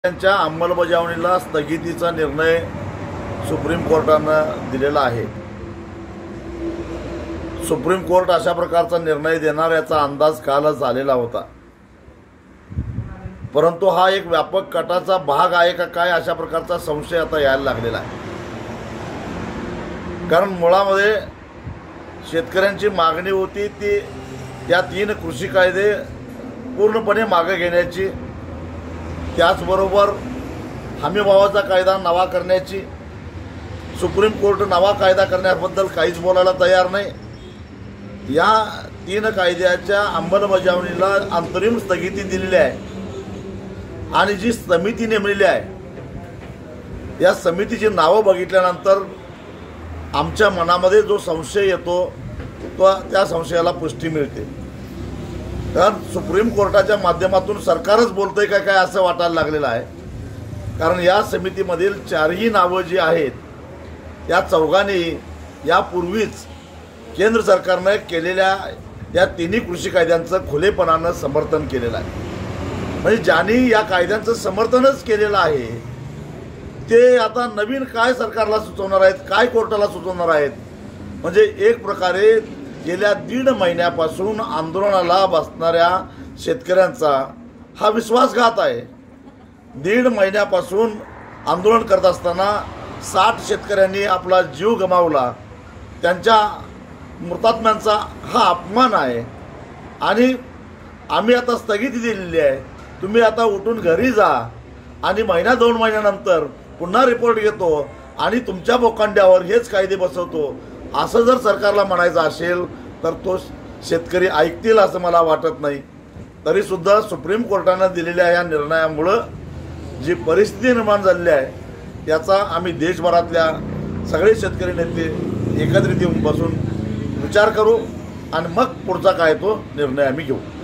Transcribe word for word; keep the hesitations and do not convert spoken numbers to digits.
त्यांच्या अंमलबजावणीला स्थगितीचा निर्णय सुप्रीम कोर्टानं दिलेला आहे। सुप्रीम कोर्ट अशा प्रकारचा निर्णय देणार याचा अंदाज कालच आलेला होता, परंतु हा एक व्यापक कटाचा भाग आहे का काय अशा प्रकारचा संशय आता यायला लागलेला आहे। कारण मुळामध्ये शेतकऱ्यांची मागणी होती ती या तीन कृषी कायदे पूर्णपणे मागे घेण्याची, त्याचबरोबर हमीभावाचा कायदा नवा करण्याची। सुप्रीम कोर्ट नवा कायदा करण्याबद्दल काहीच बोलायला तयार नाही। या तीन कायद्याच्या अंमलबजावणीला अंतरिम स्थगिती दिलेली आहे आणि जी समिती नेमलेली आहे या समितीची नावं बघितल्यानंतर आमच्या मनामध्ये जो संशय येतो तो त्या संशयाला पुष्टी मिळते। कारण सुप्रीम कोर्टाच्या माध्यमातून सरकारच बोलतंय काय काय असं वाटायला लागलेलं आहे। कारण या समितीमधील चारही नावं जी आहेत या चौघांनी यापूर्वीच केंद्र सरकारने केलेल्या या तिन्ही कृषी कायद्यांचं खुलेपणानं समर्थन केलेलं आहे। म्हणजे ज्यांनी या कायद्यांचं समर्थनच केलेलं आहे ते आता नवीन काय सरकारला सुचवणार आहेत, काय कोर्टाला सुचवणार आहेत। म्हणजे एक प्रकारे गेल्या दीड महिन्यापासून आंदोलनाला बसणाऱ्या शेतकऱ्यांचा हा विश्वासघात आहे। दीड महिन्यापासून आंदोलन करत असताना साठ शेतकऱ्यांनी आपला जीव गमावला, त्यांच्या मृतात्म्यांचा हा अपमान आहे। आणि आम्ही आता स्थगिती दिलेली आहे, तुम्ही आता उठून घरी जा आणि महिना दोन महिन्यानंतर पुन्हा रिपोर्ट घेतो आणि तुमच्या बोकांड्यावर हेच कायदे बसवतो असं जर सरकारला म्हणायचं असेल तर तो शेतकरी ऐकतील असं मला वाटत नाही। तरीसुद्धा सुप्रीम कोर्टानं दिलेल्या या निर्णयामुळं जी परिस्थिती निर्माण झालेली आहे याचा आम्ही देशभरातल्या सगळे शेतकरी नेते एकत्रित येऊन बसून विचार करू आणि मग पुढचा काय तो निर्णय आम्ही घेऊ।